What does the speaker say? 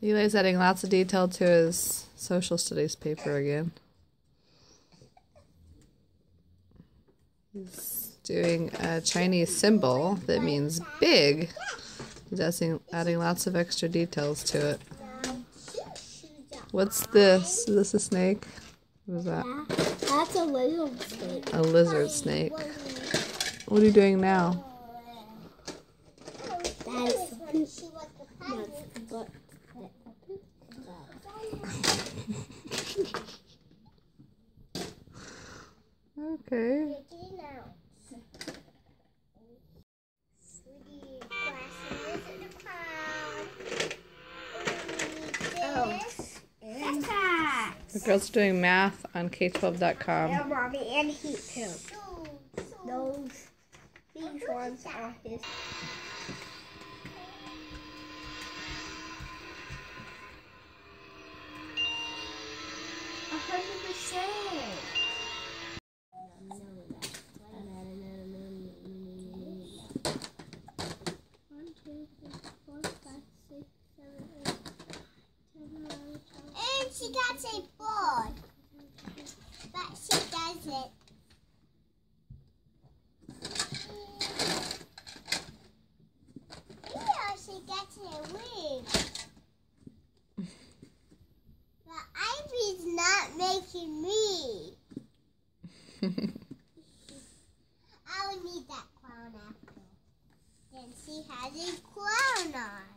Eli's adding lots of detail to his social studies paper again. He's doing a Chinese symbol that means big. He's adding lots of extra details to it. What's this? Is this a snake? What is that? That's a lizard snake. A lizard snake. What are you doing now? That is the butt. Okay. The girls are doing math on K12.com. Yeah, Mommy, and heat too. These ones are his. 100%. And she got a board, but she doesn't. Yeah, she gets a wig. But Ivy's not making me. I would need that crown after. Then she has a crown on.